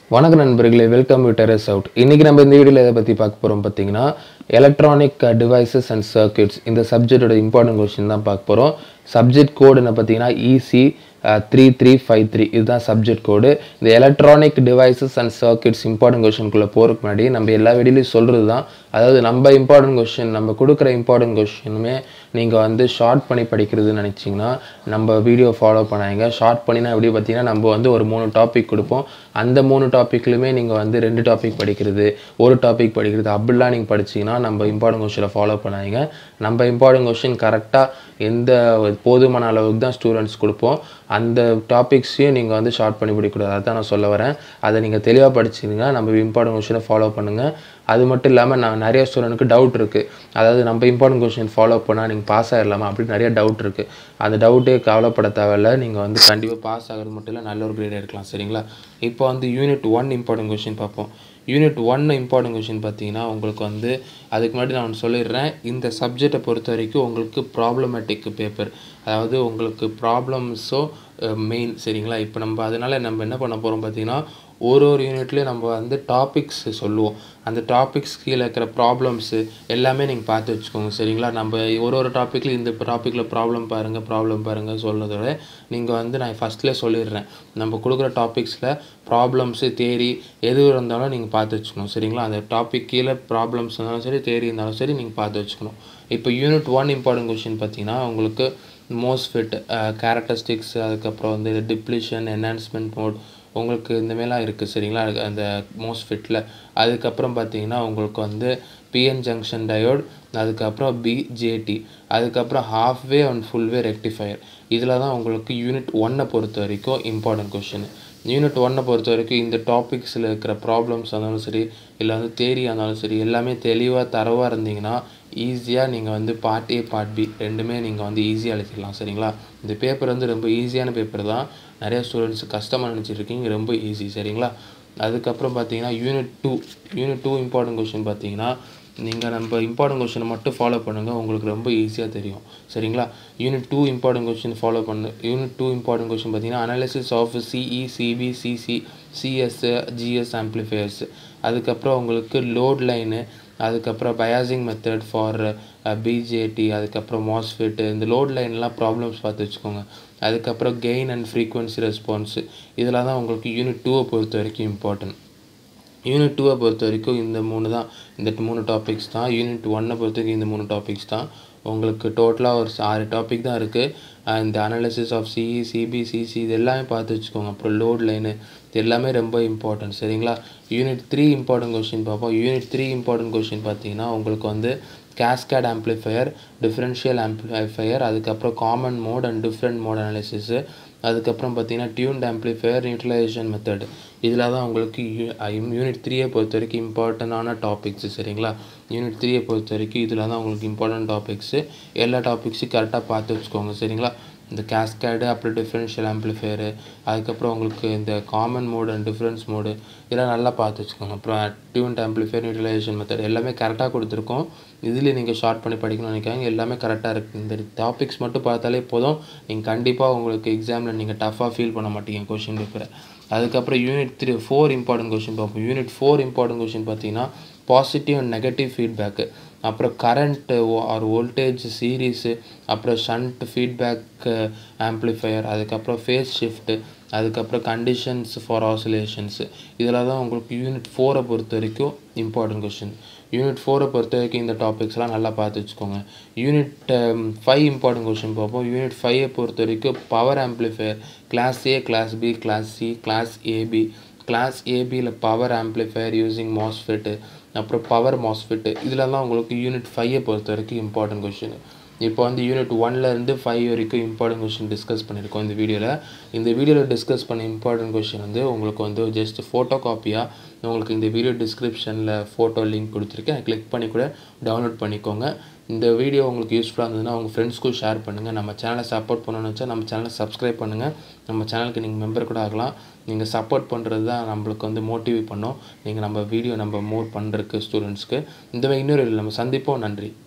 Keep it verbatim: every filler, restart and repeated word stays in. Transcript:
வணக்கம் நண்பர்களே, welcome to terraceout. இன்னைக்கு நம்ம இந்த வீடியோல எதை பத்தி பார்க்க போறோம் பாத்தீங்கன்னா எலக்ட்ரானிக் டிவைசஸ் அண்ட் சர்க்யூட்ஸ். இந்த சப்ஜெக்ட்டோட இம்பார்ட்டன்ட் क्वेश्चन தான் பார்க்க போறோம். சப்ஜெக்ட் கோட் என்ன பாத்தீங்கன்னா E C three three five three இதுதான் சப்ஜெக்ட் கோட். இந்த electronic devices and circuits important question குள்ள போறதுக்கு முன்னாடி நம்ம எல்லா வீடியோலயும் சொல்றது தான், அதாவது நம்ம இம்பார்ட்டன்ட் क्वेश्चन நம்ம கொடுக்குற இம்பார்ட்டன்ட் क्वेश्चनமே நீங்க வந்து ஷார்ட் பண்ணி படிக்கிறதுன்னு நினைச்சீங்கன்னா நம்ம வீடியோ ஃபாலோ பண்ணாங்க. ஷார்ட் பண்ணினா எப்படி பார்த்தீங்கன்னா நம்ம வந்து ஒரு மூணு டாபிக் கொடுப்போம். அந்த மூணு டாபிக்லயுமே நீங்க வந்து ரெண்டு டாபிக் படிக்கிறது, ஒரு டாபிக் படிக்கிறது அப்படிலாம் நீங்க படிச்சீங்கன்னா நம்ம இம்பார்ட்டன்ட் क्वेश्चन ஃபாலோ பண்ணாங்க. நம்ம இம்பார்ட்டன்ட் क्वेश्चन கரெக்டா எந்த போதுமான அளவுக்கு தான் ஸ்டூடெண்ட்ஸ் கொடுப்போம். அந்த டாபிக்ஸையும் நீங்கள் வந்து ஷார்ட் பண்ணி படிக்கக்கூடாது. அதான் நான் சொல்ல வரேன். அதை நீங்கள் தெளிவாக படிச்சிங்கன்னா நம்ம இம்பார்ட்டன்ட் क्वेश्चन ஃபாலோ பண்ணுங்கள். அது மட்டும் இல்லாமல் நான் நிறைய ஸ்டூடெண்ட்டுக்கு டவுட் இருக்குது, அதாவது நம்ம இம்பார்ட்டன்ட் क्वेश्चन ஃபாலோ பண்ணால் நீங்கள் பாஸ் ஆகிடலாமா அப்படின்னு நிறைய டவுட் இருக்குது. அந்த டவுட்டே கவலைப்பட தேவையில்ல. நீங்கள் வந்து கண்டிப்பாக பாஸ் ஆகிறது மட்டும் இல்லை, நல்ல ஒரு கிரேட் எடுக்கலாம். சரிங்களா? இப்போ வந்து யூனிட் ஒன் இம்பார்ட்டன்ட் क्वेश्चन பார்ப்போம். யூனிட் ஒன் இம்பார்ட்டன்ட் क्वेश्चन பார்த்தீங்கன்னா உங்களுக்கு வந்து அதுக்கு முன்னாடி நான் ஒன்று சொல்லிடுறேன். இந்த சப்ஜெக்டை பொறுத்த வரைக்கும் உங்களுக்கு ப்ராப்ளமேட்டிக் பேப்பர், அதாவது உங்களுக்கு ப்ராப்ளம்ஸோ மெயின். சரிங்களா? இப்போ நம்ம அதனால் நம்ம என்ன பண்ண போகிறோம் பார்த்தீங்கன்னா ஒரு ஒரு யூனிட்லேயும் நம்ம வந்து டாபிக்ஸ் சொல்லுவோம். அந்த டாபிக்ஸ் கீழே இருக்கிற ப்ராப்ளம்ஸு எல்லாமே நீங்கள் பார்த்து வச்சுக்கோங்க. சரிங்களா? நம்ம ஒரு ஒரு டாப்பிக்கில் இந்த டாப்பிக்கில் ப்ராப்ளம் பாருங்கள் ப்ராப்ளம் பாருங்கள் சொல்கிறதோட நீங்கள் வந்து நான் ஃபஸ்ட்லேயே சொல்லிடுறேன், நம்ம கொடுக்குற டாபிக்ஸில் ப்ராப்ளம்ஸு தேரி எது இருந்தாலும் நீங்கள் பார்த்து வச்சுக்கணும். சரிங்களா? அந்த டாபிக் கீழே ப்ராப்ளம்ஸ் இருந்தாலும் சரி தேரி இருந்தாலும் சரி நீங்கள் பார்த்து வச்சுக்கணும். இப்போ யூனிட் ஒன் இம்பார்ட்டன்ட் क्वेश्चन பார்த்தீங்கன்னா உங்களுக்கு மோஸ்ஃபெட், கேரக்டரிஸ்டிக்ஸ், அதுக்கப்புறம் வந்து டிப்ளிஷன், என்ஹான்ஸ்மெண்ட் மோட் உங்களுக்கு இந்தமாரிலாம் இருக்குது. சரிங்களா? அந்த மோஸ்ஃபெட்டில் அதுக்கப்புறம் பார்த்தீங்கன்னா உங்களுக்கு வந்து பிஎன் ஜங்ஷன் டயோட், அதுக்கப்புறம் பிஜேடி, அதுக்கப்புறம் ஹாஃப்வே அண்ட் ஃபுல்வே ரெக்டிஃபயர். இதில் தான் உங்களுக்கு யூனிட் ஒன்னை பொறுத்த வரைக்கும் இம்பார்ட்டன்ட் क्वेश्चन. யூனிட் ஒன்னை பொறுத்த வரைக்கும் இந்த டாபிக்ஸில் இருக்கிற ப்ராப்ளம்ஸ் இருந்தாலும் சரி இல்லை வந்து தேரியாக இருந்தாலும் சரி எல்லாமே தெளிவாக தரவாக இருந்தீங்கன்னா ஈஸியாக நீங்கள் வந்து பார்ட் ஏ பார்ட் பி ரெண்டுமே நீங்கள் வந்து ஈஸியாக எழுதிடலாம். சரிங்களா? இந்த பேப்பர் வந்து ரொம்ப ஈஸியான பேப்பர் தான். நிறைய ஸ்டூடெண்ட்ஸ் கஷ்டமாக நினச்சிட்ருக்கீங்க, ரொம்ப ஈஸி. சரிங்களா? அதுக்கப்புறம் பார்த்தீங்கன்னா unit two unit two important question பார்த்தீங்கன்னா நீங்கள் நம்ம இம்பார்ட்டன்ட் क्वेश्चन மட்டும் ஃபாலோ பண்ணுங்கள், உங்களுக்கு ரொம்ப ஈஸியாக தெரியும். சரிங்களா? Unit two important question follow பண்ணு. யூனிட் டூ இம்பார்ட்டன்ட் क्वेश्चन பார்த்தீங்கன்னா analysis of CE, CB, CC, CS, GS amplifiers, அதுக்கப்புறம் உங்களுக்கு லோட் லைனு, அதுக்கப்புறம் பயாசிங் மெத்தட் ஃபார் பிஜேடி, அதுக்கப்புறம் மாஸ்ஃபெட்டு, இந்த லோட் லைன்லாம் ப்ராப்ளம்ஸ் பார்த்து வச்சுக்கோங்க. அதுக்கப்புறம் கெயின் அண்ட் ஃப்ரீக்வன்சி ரெஸ்பான்ஸு, இதெல்லாம் தான் உங்களுக்கு யூனிட் டூவை பொறுத்த வரைக்கும் இம்பார்ட்டன்ட். யூனிட் டூவை பொறுத்த வரைக்கும் இந்த மூணு தான், இந்த மூணு டாபிக்ஸ் தான். யூனிட் ஒன்னை பொறுத்த வரைக்கும் இந்த மூணு டாபிக்ஸ் தான். உங்களுக்கு டோட்டலாக ஒரு ஆறு டாபிக் தான் இருக்குது. இந்த analysis of CE, CB, CC இது எல்லாமே பார்த்து வச்சுக்கோங்க. அப்புறம் லோட் லைனு இது எல்லாமே ரொம்ப இம்பார்ட்டன்ட். சரிங்களா? யூனிட் த்ரீ இம்பார்ட்டன்ட் क्वेश्चन பார்ப்போம். யூனிட் த்ரீ இம்பார்ட்டன்ட் क्वेश्चन பார்த்தீங்கன்னா உங்களுக்கு வந்து கேஸ்கேட் ஆம்ப்ளிஃபையர், டிஃப்ரென்ஷியல் ஆம்ப்ளிஃபையர், அதுக்கப்புறம் common mode and different mode analysis, அதுக்கப்புறம் பார்த்தீங்கன்னா டியூன்ட் ஆம்ப்ளிஃபையர், யூட்டிலைசேஷன் மெத்தட். இதில் தான் உங்களுக்கு யூனிட் த்ரீயை பொறுத்த வரைக்கும் இம்பார்ட்டண்டான டாபிக்ஸு. சரிங்களா? யூனிட் த்ரீயை பொறுத்த வரைக்கும் இதில் தான் உங்களுக்கு இம்பார்ட்டன்ட் டாபிக்ஸு. எல்லா டாபிக்ஸும் கரெக்டாக பார்த்து வச்சுக்கோங்க. சரிங்களா? இந்த கேஸ்கேடு, அப்புறம் டிஃப்ரென்ஷியல் ஆம்ப்ளிஃபையரு, அதுக்கப்புறம் உங்களுக்கு இந்த common mode and difference mode இதெல்லாம் நல்லா பார்த்து வச்சுக்கோங்க. அப்புறம் டியூன்ட் ஆம்ப்ளிஃபையர், யூட்டிலைசேஷன் மெத்தட் எல்லாமே கரெக்டாக கொடுத்துருக்கோம். இதில் நீங்கள் ஷார்ட் பண்ணி படிக்கணும்னு நினைக்காங்க, எல்லாமே கரெக்டாக இருக்குது. இந்த டாபிக்ஸ் மட்டும் பார்த்தாலே போதும், நீங்கள் கண்டிப்பாக உங்களுக்கு எக்ஸாமில் நீங்கள் டஃப்பாக ஃபீல் பண்ண மாட்டீங்க கொஷின் பேப்பரை. அதுக்கப்புறம் unit three four important question பார்ப்போம். யூனிட் ஃபோர் இம்பார்ட்டன்ட் क्वेश्चन பார்த்தீங்கன்னா பாசிட்டிவ் அண்ட் நெகட்டிவ் ஃபீட்பேக்கு, அப்புறம் கரண்ட் ஆர் வோல்டேஜ் சீரீஸு, அப்புறம் ஷண்ட் ஃபீட்பேக் ஆம்ப்ளிஃபையர், அதுக்கப்புறம் ஃபேஸ் ஷிஃப்ட்டு, அதுக்கப்புறம் கண்டிஷன்ஸ் ஃபார் ஆசிலேஷன்ஸு. இதில் தான் உங்களுக்கு யூனிட் ஃபோரை பொறுத்த வரைக்கும் இம்பார்ட்டன்ட் क्वेश्चन. யூனிட் ஃபோரை பொறுத்த வரைக்கும் இந்த டாபிக்ஸ்லாம் நல்லா பார்த்து வச்சுக்கோங்க. யூனிட் ஃபைவ் இம்பார்ட்டன்ட் क्वेश्चन பார்ப்போம். யூனிட் ஃபைவை பொறுத்த வரைக்கும் power amplifier, class A, class B, class C, class AB. Class ஏபியில் பவர் ஆம்ப்ளிஃபையர் யூஸிங் மாஸ்ஃபெட்டு, அப்புறம் பவர் மாஸ்ஃபெட்டு இதிலலாம் உங்களுக்கு யூனிட் ஃபைவை பொறுத்த வரைக்கும் இம்பார்ட்டன்ட் क्वेश्चन. இப்போ வந்து யூனிட் ஒன்லேருந்து ஃபைவ் வரைக்கும் இம்பார்ட்டன்ட் क्वेश्चन டிஸ்கஸ் பண்ணியிருக்கோம் இந்த வீடியோவில். இந்த வீடியோவில் டிஸ்கஸ் பண்ண இம்பார்ட்டன்ட் क्वेश्चन வந்து உங்களுக்கு வந்து ஜஸ்ட் ஃபோட்டோ காப்பியாக உங்களுக்கு இந்த வீடியோ டிஸ்கிரிப்ஷனில் ஃபோட்டோ லிங்க் கொடுத்துருக்கேன், கிளிக் பண்ணி கூட டவுன்லோட் பண்ணிக்கோங்க. இந்த வீடியோ உங்களுக்கு யூஸ்ஃபுல்லாக இருந்ததுன்னா உங்கள் ஃப்ரெண்ட்ஸ்க்கும் ஷேர் பண்ணுங்கள். நம்ம சேனலை சப்போர்ட் பண்ணணும்னு வச்சா நம்ம சேனலை சப்ஸ்கிரைப் பண்ணுங்கள். நம்ம சேனலுக்கு நீங்கள் மெம்பர் கூட ஆகலாம். நீங்கள் சப்போர்ட் பண்ணுறது தான் நம்மளுக்கு வந்து மோட்டிவேட் பண்ணோம். நீங்கள் நம்ம வீடியோ நம்ம மோர் பண்ணுறதுக்கு ஸ்டூடெண்ட்ஸ்க்கு. இந்த இன்னொரு நம்ம சந்திப்போம். நன்றி.